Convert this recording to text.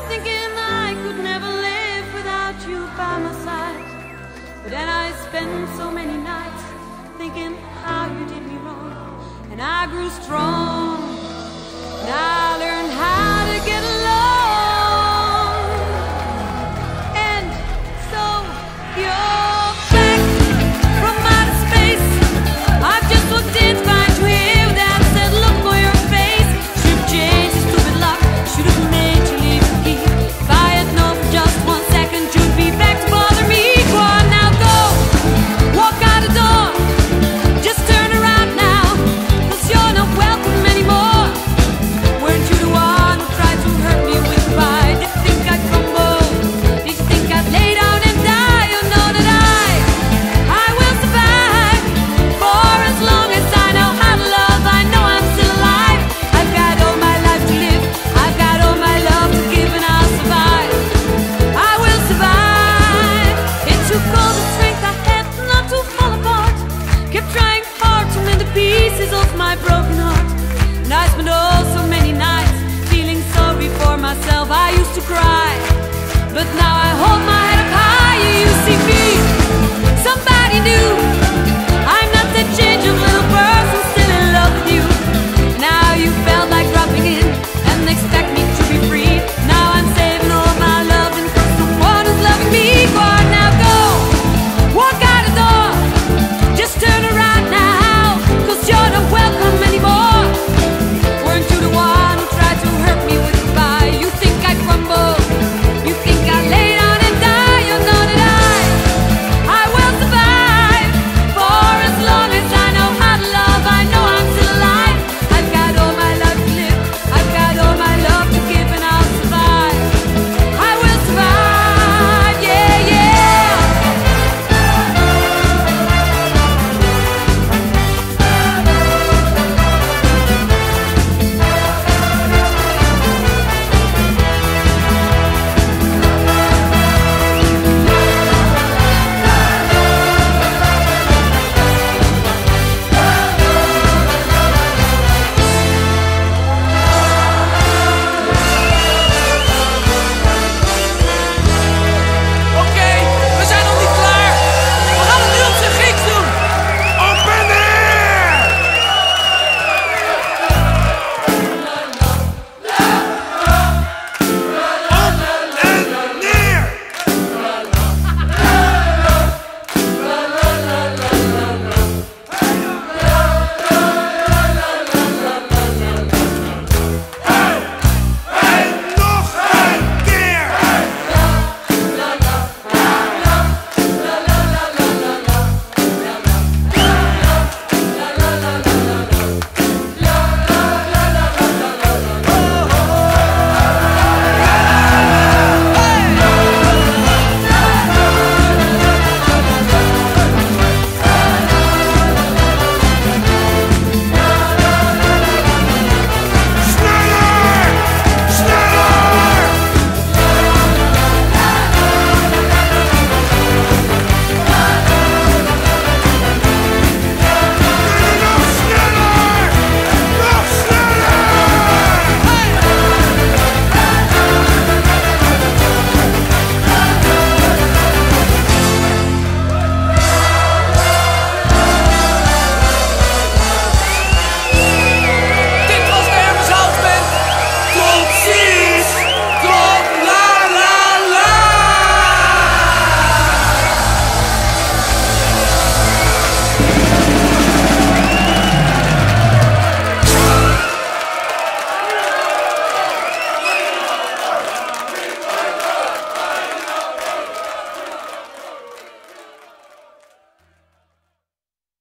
thinking I could never live without you by my side. But then I spent so many nights thinking how you did me wrong, and I grew strong, and I learned how to get along. And so you're back from outer space. I've just walked in to find you here with that said look for your face. Should've changed the stupid luck, should've made you leave the key. If I had known for just 1 second you'd be back to bother me. Go on now, go, walk out the door. Just turn around now, 'cause you're not welcome anymore. Weren't you the one who tried to hurt me with pride? Did you think I'd crumble? Did you think I'd lay down and die? You know that I will survive. For as long as I know how to love, I know I'm still alive. I've got all my life to live, I've got all my love to give, and I'll survive. I will survive. It took all the strength I had not to fall apart. Kept trying hard to mend the pieces of my broken heart. And I spent oh so many nights feeling sorry for myself. I used to cry, but now I hold my head up high. You see me, somebody new.